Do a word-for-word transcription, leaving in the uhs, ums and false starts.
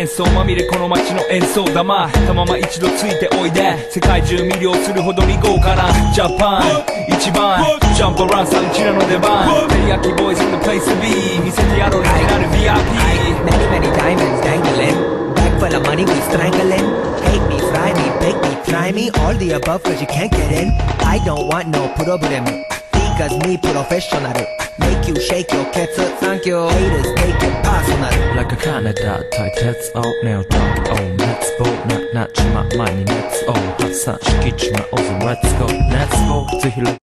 喧騒まみれこの街の演奏玉たまま一度ついておいで世界中魅了するほどに豪華なジャパン一番ジャンプアランさんうちらの出番テリヤキボーイズ in the place to be 見せてやろうオリジナル ブイアイピー Many many diamonds dangling Bag full of money we strangling Hate me, fry me, bake me, try me All the above cause you can't get in I don't want no problem Because me professional Make you shake your cats up Thank you Haters take it personal Like a Canada tight heads out now talk oh let's go not not ちま前に let's go 発散しきちまおず let's go let's go ぜひ